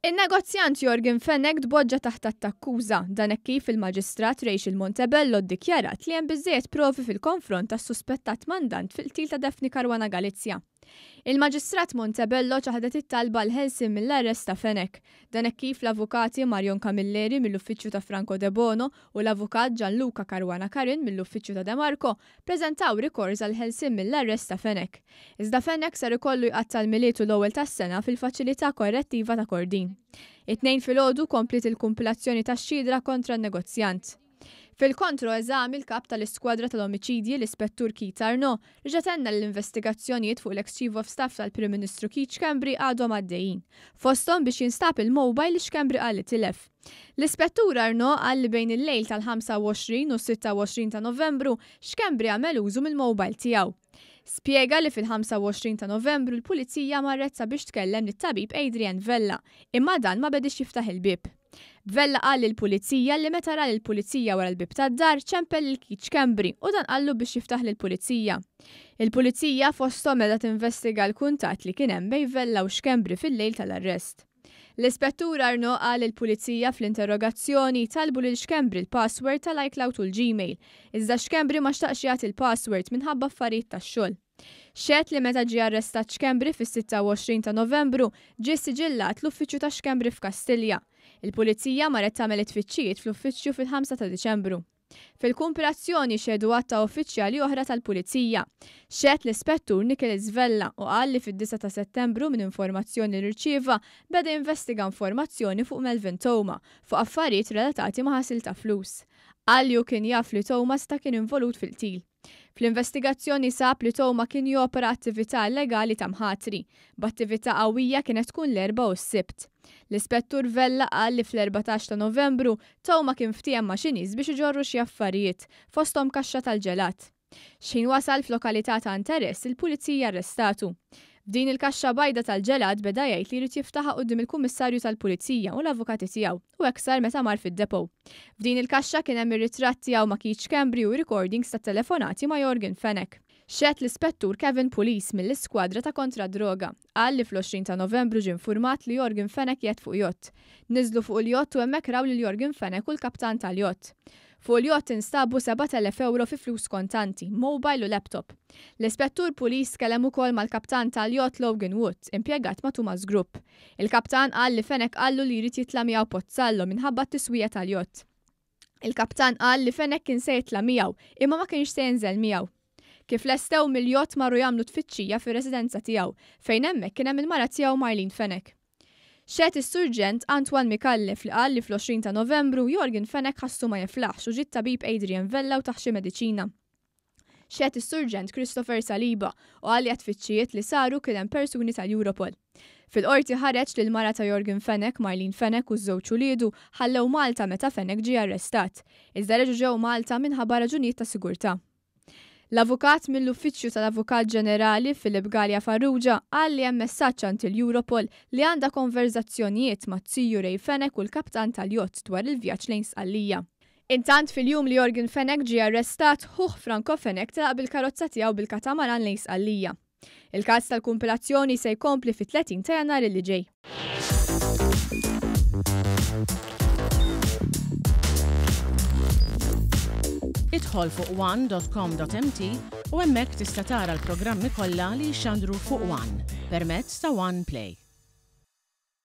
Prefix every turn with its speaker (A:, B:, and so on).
A: In-negozjant Jorgen Fenech tpoġġa taħt attakkuża dan hekk kif il-Maġistrat Rachel Montebello ddikjarat li hemm biżżejjed provi fil-konfront tas-suspettat mandant fil-qtil ta' Daphne Caruana Galizia. Il-Maġistrat Montebello ċaħdet it-talba l-ħelsien mill-arrest ta' Fenech, dan hekk kif l-avukati Marion Camilleri mill-uffiċċju ta' Franco De Bono u l-avukat Gianluca Caruana Carin mill-uffiċċju ta' De Marco preżentaw rikors għal ħelsien mill-arrest ta' Fenech. Iżda Fenech sar ikollu jqattal milietu l-ewwel tas-sena fil-faċilità korrettiva ta' Kordin. It-tnejn filgħodu komplet il-kumpilazzjoni tax-xhiedra kontra n-negozjant. Fil-kontro eżami l-kap tal-iskwadra tal-omiċidji l-Ispettur Keith Arnaud riġatenna l-investigazzjonijiet fuq l-ex-Chief of Staff tal-Prim Ministru Keith Schembri għadhom għaddejjin, fosthom biex jinstab il-mobile li Schembri qal li tilef. L-Ispettur Arnaud qal li bejn il-lejl tal-25 u 26 ta' Novembru Schembri għamel użu mill-mobile tiegħu. Spjega li fil-25 ta' Novembru l-Pulizija marret sabiex tkellem lit-tabib Adrian Vella, imma dan ma bedix jiftaħ il-bib. Vella qal lill-Pulizija li meta ra lill-Pulizija wara l-bib tad-dar ċempel lil Keith Schembri u dan qallu biex jiftaħ lill-Pulizija. Il-Pulizija fosthom qiegħda tinvestiga l-kuntatt li kien hemm bejn Vella u Schembri fil-lejl tal-arrest. L-Ispettur Arnaud qal lill-Pulizija fl-interrogazzjoni talbu lil Schembri l-password tal-iCloud u l-Gmail, iżda Schembri ma xtaqx jagħti l-password minħabba affarijiet tax-xogħol. Xedt li meta ġie arrestat Schembri fis-26 ta' Novembru ġie siġillat l-uffiċċju ta' Schembri f'Kastilja. Il-Pulizija marret tagħmel it-tfittxijiet fl-uffiċċju fil-5 ta' Diċembru. Fil-kumpilazzjoni xedu għatta uffiċjali oħra tal-Pulizija. Xedt l-Ispettur Nicholas Vella u qal li fid-9 ta' Settembru minn informazzjoni li rċieva beda investiga informazzjoni fuq Melvin Toma fuq affarijiet relatati ma' ħasil ta' flus. Qal li kien jaf li Thomas ta' kien involut fil-qtil. Fl-investigazzjoni sab li Toma kien jopera attività illegali ta' mħatri, b'attività qawwija kienet tkun l-erba' u s-sibt. L-Ispettur Vella qal li fl-14 ta' Novembru Toma kien ftiem ma' xi nies biex iġorru xi affarijiet, fosthom kaxxa tal-ġelat. Xejn wasal f'lokalità ta' interess il-Pulizija arrestatu. F'din il-kaxxa bajda tal-ġelad beda jgħid li jrid jiftaħha quddiem il-Kummissarju tal-Pulizija u l-avukati tiegħu u hekk sar meta mar fid-depo. F'din il-kaxxa kien hemm ir-ritratt tiegħu ma' Keith Schembri u recordings tat-telefonati ma' Jorgen Fenech. Xedt l-Ispettur Kevin Police mill-iskwadra ta' kontra droga qal li fl-20 ta' Novembru ġie infurmat li Jorgen Fenech qiegħed fuq jott. Niżlu fuq il-jott u hemmhekk raw lil Jorgen Fenech u l-kaptan tal-jott. Fuq il-jott instabu 7,000 euro fi flus kontanti, mobile u laptop. L-Ispettur Police kellem ukoll mal-kaptan tal-jott Logan Wood, impjegat ma' Thomas Group. Il-kaptan qal li Fenech qallu li jrid jitla' miegħu Pozzallo minħabba t-tiswija tal-jott. Il-kaptan qal li Fenech kien se jitla' miegħu imma ma kienx se jinżel miegħu. Kif lestew mill-jott marru jagħmlu tfittxija fir-residenza tiegħu fejn hemmhekk kien hemm il-mara tiegħu Marlene Fenech. Xedt is-Surġent Antoine Mikallef li qal li fl-20 ta' Novembru Jorgen Fenech ħassu ma jiflaħx u ġiet tabib Adrian Vella u taħxi mediċina. Xedt is-Surġent Christopher Saliba u qal li tfittxijiet li saru kien hemm persuni tal-Europol. Fil-qorti ħareġ li l-mara ta' Jorgen Fenech, Marlene Fenech u ż-żewġ uliedu ħallew Malta meta Fenech ġie arrestat, iżda reġgħu ġew Malta minħabba raġunijiet ta' sigurtà. L-avukat mill-Uffiċċju tal-Avukat Ġenerali Filip Gallia Farrugia qal li hemm messaġġ għand il-Europol li għandha konverzazzjonijiet ma' Tsiju Ray Fenech u l-kaptan tal-jott dwar il-vjaġġ lejn Sqallija. Intant fil-jum li Jorgen Fenech ġie arrestat, ħuh Franco Fenech telaq bil-karozza tiegħu bil-katamaran lejn Sqallija. Il-każ tal-kumpilazzjoni se jkompli fit-30 ta' Jannar li ġej.
B: Idħol fuq one.com.mt u hemmhekk tista' tara l-programmi kollha li jxandru fuq One permezz ta' One Play.